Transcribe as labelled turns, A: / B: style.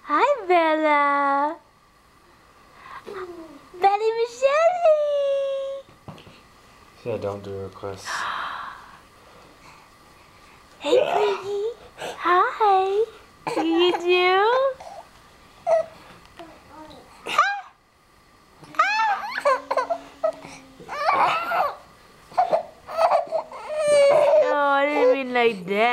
A: Hi, Bella. Betty Michelle.
B: Yeah, don't do requests.
A: Hey, Piggy. Hi. You do? Oh, I didn't mean like that.